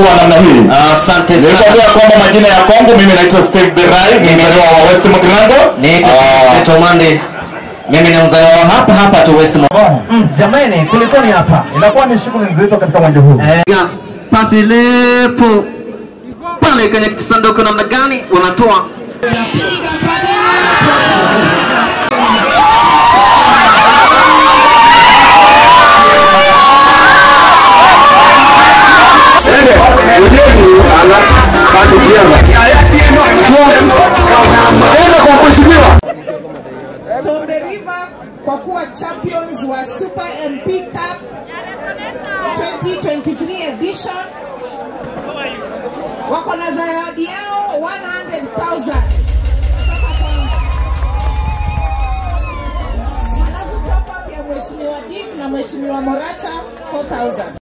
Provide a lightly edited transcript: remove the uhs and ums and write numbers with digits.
kuwa namna hii. Asante sana. Nikwambia kwamba majina ya Kongo, mimi naitwa Steve Berai, ni mzaliwa wa West Mugrango. Naitwa Mande. Mimi ni mzaliwa hapa tu West Mugrango. Jamani, kulikoni hapa? Inakuwa ni shughuli nzito katika uwanja huu. Pasi lefu. Pale kwenye kisanduku namna gani wanatoa? Tombe River kwa kuwa champions wa Super MP Cup 2023 edition wako na zawadi yao 100,000. Alafu top up ya Mheshimiwa Dick na Mheshimiwa Moracha 4,000.